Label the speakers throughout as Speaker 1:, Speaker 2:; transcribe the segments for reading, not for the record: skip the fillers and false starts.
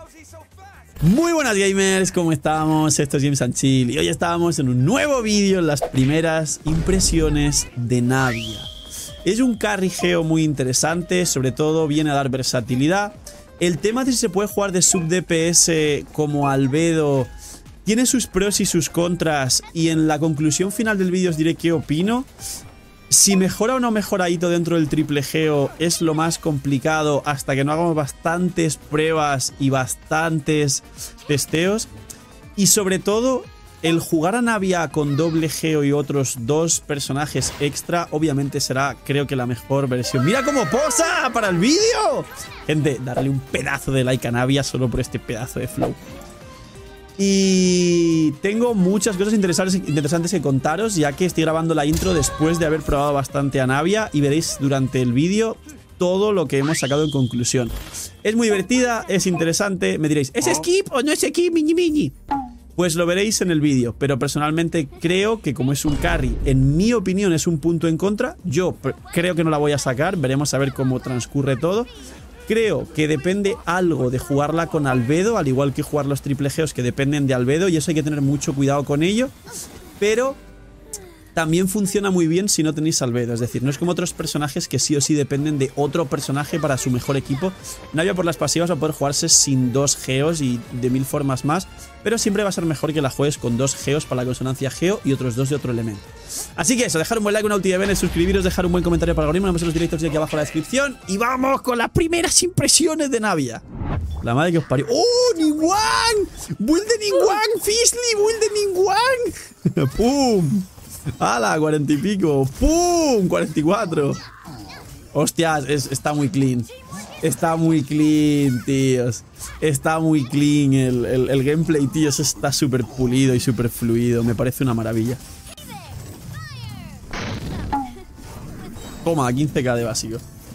Speaker 1: Muy buenas gamers, ¿cómo estamos? Esto es Games and Chill y hoy estamos en un nuevo vídeo en las primeras impresiones de Navia. Es un carry geo muy interesante, sobre todo viene a dar versatilidad. El tema de si se puede jugar de sub DPS como Albedo tiene sus pros y sus contras, y en la conclusión final del vídeo os diré qué opino. Si mejora o no mejoradito dentro del triple geo es lo más complicado hasta que no hagamos bastantes pruebas y bastantes testeos. Y sobre todo, el jugar a Navia con doble geo y otros dos personajes extra obviamente será, creo que, la mejor versión. ¡Mira cómo posa para el vídeo! Gente, darle un pedazo de like a Navia solo por este pedazo de flow. Y tengo muchas cosas interesantes que contaros, ya que estoy grabando la intro después de haber probado bastante a Navia, y veréis durante el vídeo todo lo que hemos sacado en conclusión. Es muy divertida, es interesante. Me diréis, ¿es skip o no es skip, miñi miñi? Pues lo veréis en el vídeo, pero personalmente creo que como es un carry, en mi opinión es un punto en contra. Yo creo que no la voy a sacar, veremos a ver cómo transcurre todo. Creo que depende algo de jugarla con Albedo, al igual que jugar los triple geos que dependen de Albedo, y eso hay que tener mucho cuidado con ello. Pero también funciona muy bien si no tenéis Albedo, es decir, no es como otros personajes que sí o sí dependen de otro personaje para su mejor equipo. Navia por las pasivas va a poder jugarse sin dos geos y de mil formas más, pero siempre va a ser mejor que la juegues con dos geos para la consonancia geo y otros dos de otro elemento. Así que eso, dejar un buen like, una ulti de Bennett, suscribiros, dejar un buen comentario para el algoritmo, nos vemos en los directos de aquí abajo en la descripción, y vamos con las primeras impresiones de Navia. La madre que os parió. ¡Oh, Ningguang! ¡Build de Ningguang! ¡Fizzly! ¡Build de Ningguang! ¡Pum! ¡Hala! 40 y pico. ¡Pum! 44. Hostias, está muy clean. Está muy clean, tíos. Está muy clean el gameplay, tíos. Está súper pulido y súper fluido. Me parece una maravilla. Toma, 15k de básico.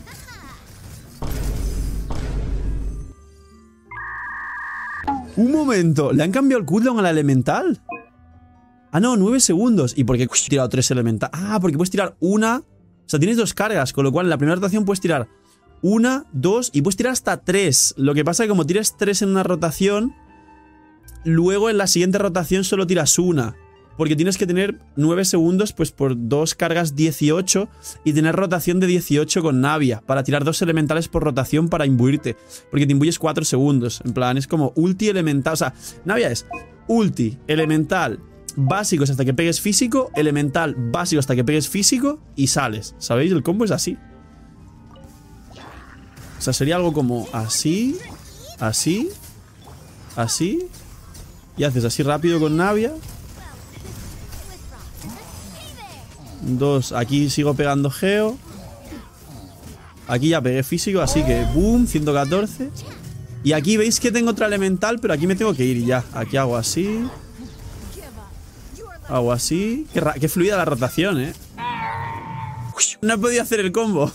Speaker 1: Un momento. ¿Le han cambiado el cooldown a la elemental? Ah, no, 9 segundos. ¿Y por qué he tirado 3 elemental? Ah, porque puedes tirar una. O sea, tienes dos cargas, con lo cual en la primera rotación puedes tirar una, dos y puedes tirar hasta 3. Lo que pasa es que como tiras 3 en una rotación, luego en la siguiente rotación solo tiras una. Porque tienes que tener 9 segundos, pues por dos cargas 18 y tener rotación de 18 con Navia para tirar 2 elementales por rotación para imbuirte. Porque te imbuyes 4 segundos. En plan, es como ulti elemental. O sea, Navia es ulti, elemental, básicos hasta que pegues físico, elemental, básico hasta que pegues físico y sales. ¿Sabéis? El combo es así. O sea, sería algo como así, así, así. Y haces así rápido con Navia. 2, aquí sigo pegando geo. Aquí ya pegué físico, así que boom, 114. Y aquí veis que tengo otra elemental, pero aquí me tengo que ir y ya. Aquí hago así. Hago así. Qué fluida la rotación, ¿eh? No he podido hacer el combo.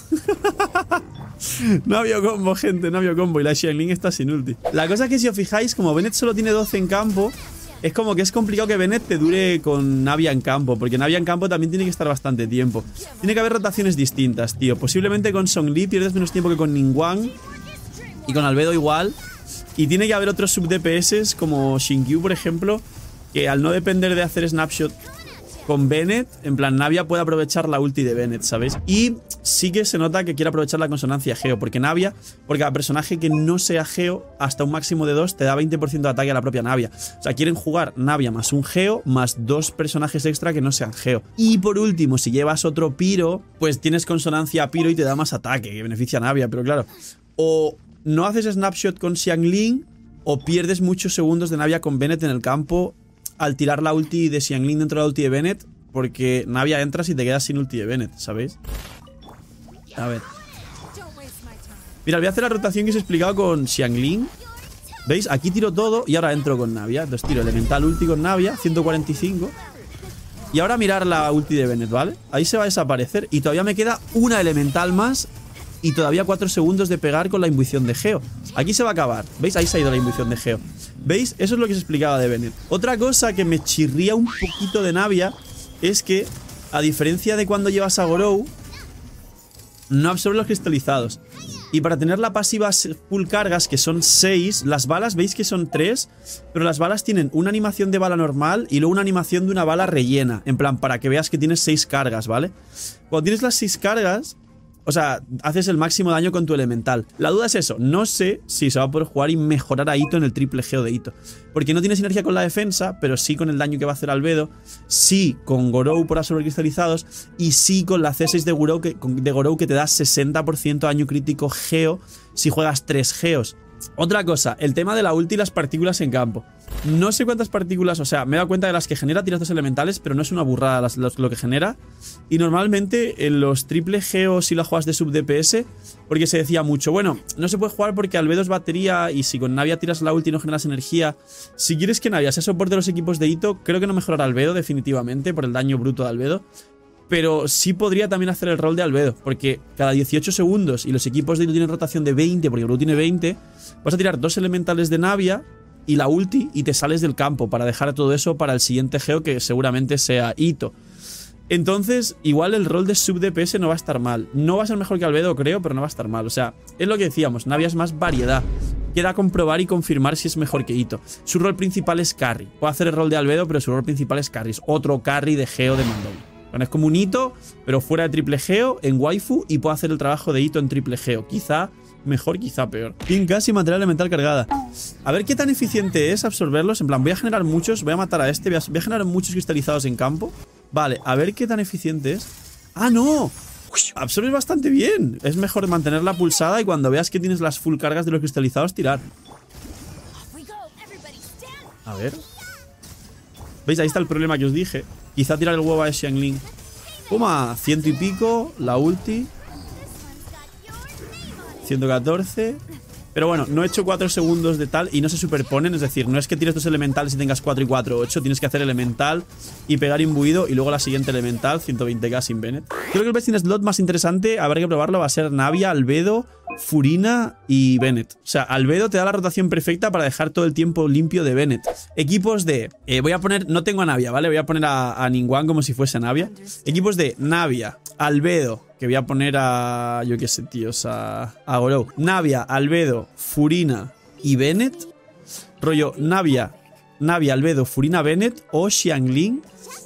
Speaker 1: No había combo, gente, no había combo. Y la Xiangling está sin ulti. La cosa es que si os fijáis, como Bennett solo tiene 12 en campo, es como que es complicado que Bennett te dure con Navia en campo, porque Navia en campo también tiene que estar bastante tiempo. Tiene que haber rotaciones distintas, tío. Posiblemente con Zhongli pierdes menos tiempo que con Ningguang, y con Albedo igual. Y tiene que haber otros sub DPS como Xingqiu, por ejemplo, que al no depender de hacer snapshot con Bennett, en plan Navia puede aprovechar la ulti de Bennett, ¿sabéis? Y sí que se nota que quiere aprovechar la consonancia geo, porque Navia, por cada personaje que no sea geo, hasta un máximo de 2 te da 20% de ataque a la propia Navia. O sea, quieren jugar Navia más un geo, más 2 personajes extra que no sean geo. Y por último, si llevas otro piro, pues tienes consonancia piro y te da más ataque, que beneficia a Navia, pero claro, o no haces snapshot con Xiangling, o pierdes muchos segundos de Navia con Bennett en el campo al tirar la ulti de Xiangling dentro de la ulti de Bennett, porque Navia entras y te quedas sin ulti de Bennett, ¿sabéis? A ver. Mira, voy a hacer la rotación que os he explicado con Xiangling. ¿Veis? Aquí tiro todo y ahora entro con Navia. Entonces tiro elemental ulti con Navia, 145. Y ahora mirar la ulti de Bennett, ¿vale? Ahí se va a desaparecer y todavía me queda una elemental más y todavía 4 segundos de pegar con la imbuición de geo. Aquí se va a acabar. ¿Veis? Ahí se ha ido la imbuición de geo. ¿Veis? Eso es lo que se explicaba de Bennett. Otra cosa que me chirría un poquito de Navia es que, a diferencia de cuando llevas a Gorou, no absorbe los cristalizados. Y para tener la pasiva full cargas, que son 6, las balas veis que son 3, pero las balas tienen una animación de bala normal y luego una animación de una bala rellena. En plan, para que veas que tienes 6 cargas, ¿vale? Cuando tienes las 6 cargas, o sea, haces el máximo daño con tu elemental. La duda es eso, no sé si se va a poder jugar y mejorar a Itto en el triple geo de Itto. Porque no tiene sinergia con la defensa, pero sí con el daño que va a hacer Albedo, sí con Gorou por absorber cristalizados y sí con la C6 de Gorou que te da 60% daño crítico geo si juegas 3 geos. Otra cosa, el tema de la ulti y las partículas en campo. No sé cuántas partículas, o sea, me he dado cuenta de las que genera tiras 2 elementales, pero no es una burrada lo que genera. Y normalmente en los triple geos si la juegas de sub DPS, porque se decía mucho, bueno, no se puede jugar porque Albedo es batería y si con Navia tiras la ulti y no generas energía. Si quieres que Navia sea soporte de los equipos de Itto, creo que no mejorará Albedo definitivamente por el daño bruto de Albedo. Pero sí podría también hacer el rol de Albedo, porque cada 18 segundos, y los equipos de Itto tienen rotación de 20, porque Gorou tiene 20, vas a tirar 2 elementales de Navia y la ulti y te sales del campo para dejar todo eso para el siguiente geo que seguramente sea Itto. Entonces, igual el rol de sub DPS no va a estar mal. No va a ser mejor que Albedo, creo, pero no va a estar mal. O sea, es lo que decíamos, Navia es más variedad. Queda comprobar y confirmar si es mejor que Itto. Su rol principal es carry. Puede hacer el rol de Albedo, pero su rol principal es carry. Es otro carry de geo de Mandoble. Bueno, es como un Itto, pero fuera de triple geo, en waifu, y puede hacer el trabajo de Itto en triple geo. Quizá mejor, quizá peor. Pin casi material elemental cargada. A ver qué tan eficiente es absorberlos. En plan, voy a generar muchos, voy a matar a este, voy a generar muchos cristalizados en campo. Vale, a ver qué tan eficiente es. ¡Ah, no! Absorbes bastante bien. Es mejor mantenerla pulsada y cuando veas que tienes las full cargas de los cristalizados, tirar. A ver. ¿Veis? Ahí está el problema que os dije. Quizá tirar el huevo a Xiangling. Puma, 100 y pico. La ulti. 114. Pero bueno, no he hecho 4 segundos de tal y no se superponen. Es decir, no es que tires 2 elementales y tengas 4 y 4, 8. Tienes que hacer elemental y pegar imbuido y luego la siguiente elemental, 120k sin Bennett. Creo que el best in slot más interesante, habrá que probarlo, va a ser Navia, Albedo, Furina y Bennett. O sea, Albedo te da la rotación perfecta para dejar todo el tiempo limpio de Bennett. Equipos de... voy a poner... No tengo a Navia, ¿vale? Voy a poner a Ningguang como si fuese Navia. Equipos de Navia, Albedo, que voy a poner a... Yo qué sé, tíos, a Gorou. Navia, Albedo, Furina y Bennett. Rollo Navia, Albedo, Furina, Bennett o Xiangling.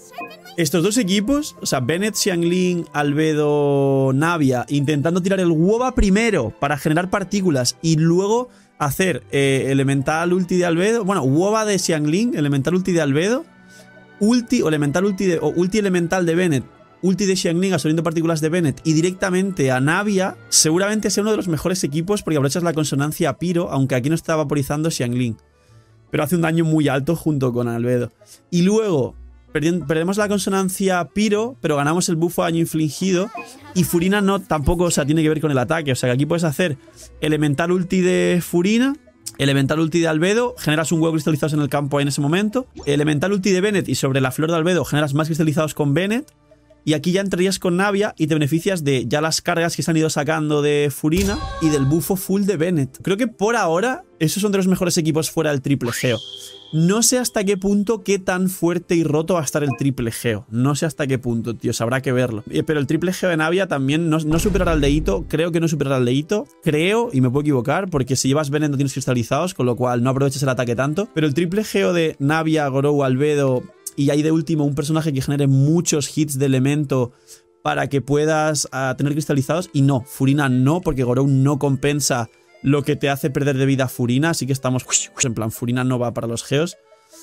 Speaker 1: Estos dos equipos, o sea, Bennett, Xiangling, Albedo, Navia, intentando tirar el Woba primero para generar partículas y luego hacer elemental ulti de Albedo. Bueno, Woba de Xiangling, elemental ulti de Albedo, ulti o elemental ulti de, o ulti elemental de Bennett, ulti de Xiangling absorbiendo partículas de Bennett y directamente a Navia, seguramente sea uno de los mejores equipos porque aprovechas la consonancia Pyro, aunque aquí no está vaporizando Xiangling. Pero hace un daño muy alto junto con Albedo. Y luego... Perdemos la consonancia Pyro, pero ganamos el buffo a daño infligido. Y Furina no tampoco, o sea, tiene que ver con el ataque. O sea, que aquí puedes hacer elemental ulti de Furina, elemental ulti de Albedo, generas un huevo cristalizados en el campo en ese momento. Elemental ulti de Bennett y sobre la flor de Albedo generas más cristalizados con Bennett. Y aquí ya entrarías con Navia y te beneficias de ya las cargas que se han ido sacando de Furina y del buffo full de Bennett. Creo que por ahora esos son de los mejores equipos fuera del triple geo. No sé hasta qué punto, qué tan fuerte y roto va a estar el triple geo. No sé hasta qué punto, tío, habrá que verlo. Pero el triple geo de Navia también no superará al de Itto. Creo que no superará al de Itto. Creo, y me puedo equivocar, porque si llevas Bennett no tienes cristalizados, con lo cual no aprovechas el ataque tanto. Pero el triple geo de Navia, Gorou, Albedo... Y ahí de último un personaje que genere muchos hits de elemento para que puedas tener cristalizados. Y no, Furina no, porque Gorou no compensa lo que te hace perder de vida a Furina. Así que estamos en plan, Furina no va para los geos.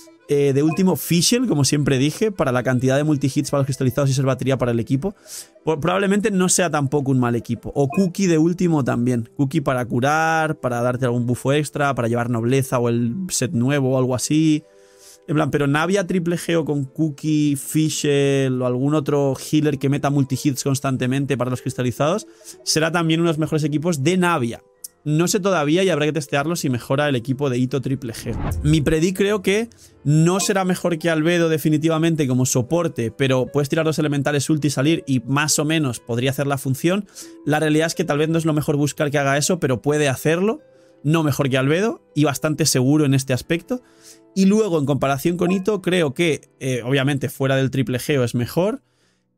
Speaker 1: De último, Fischl, como siempre dije, para la cantidad de multi-hits para los cristalizados y ser batería para el equipo. Probablemente no sea tampoco un mal equipo. O Cookie de último también. Cookie para curar, para darte algún buffo extra, para llevar nobleza o el set nuevo o algo así. En plan, pero Navia triple geo con Cookie, Fischl o algún otro healer que meta multi-hits constantemente para los cristalizados será también uno de los mejores equipos de Navia. No sé todavía y habrá que testearlo si mejora el equipo de Itto triple G. Mi predict creo que no será mejor que Albedo definitivamente como soporte, pero puedes tirar los elementales ulti y salir y más o menos podría hacer la función. La realidad es que tal vez no es lo mejor buscar que haga eso, pero puede hacerlo. No mejor que Albedo y bastante seguro en este aspecto. Y luego, en comparación con Itto, creo que, obviamente, fuera del triple geo es mejor.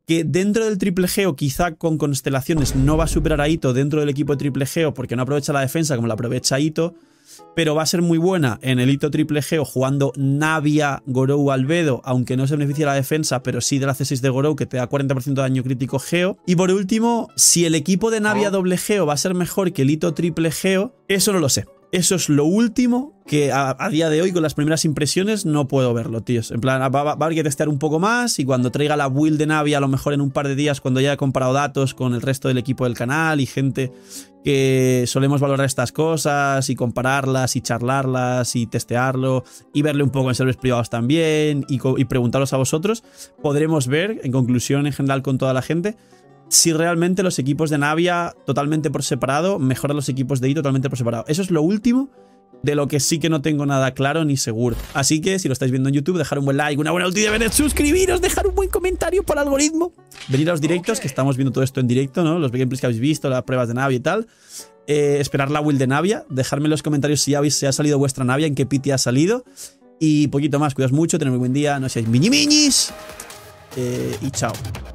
Speaker 1: que dentro del Triple Geo, quizá con constelaciones, no va a superar a Ito dentro del equipo de Triple Geo porque no aprovecha la defensa como la aprovecha Ito, pero va a ser muy buena en el Ito Triple Geo jugando Navia, Gorou, Albedo, aunque no se beneficia de la defensa, pero sí de la C6 de Gorou, que te da 40% de daño crítico Geo. Y por último, si el equipo de Navia doble Geo va a ser mejor que el Ito Triple Geo, eso no lo sé. Eso es lo último que a día de hoy, con las primeras impresiones, no puedo verlo, tíos. En plan, va a haber que testear un poco más y cuando traiga la build de Navia, a lo mejor en un par de días, cuando ya haya comparado datos con el resto del equipo del canal y gente que solemos valorar estas cosas y compararlas y charlarlas y testearlo y verle un poco en servers privados también y preguntaros a vosotros, podremos ver, en conclusión en general con toda la gente, si realmente los equipos de Navia totalmente por separado mejoran los equipos de I totalmente por separado. Eso es lo último de lo que sí que no tengo nada claro ni seguro. Así que si lo estáis viendo en YouTube, dejar un buen like, una buena ulti de Bennett, suscribiros, dejar un buen comentario para el algoritmo. Venir a los directos, que estamos viendo todo esto en directo, ¿no? Los gameplays que habéis visto, las pruebas de Navia y tal. Esperar la build de Navia. Dejadme en los comentarios si ha salido vuestra Navia, en qué piti ha salido. Y poquito más, cuidaos mucho, tened muy buen día, no seáis miñimiñis. Y chao.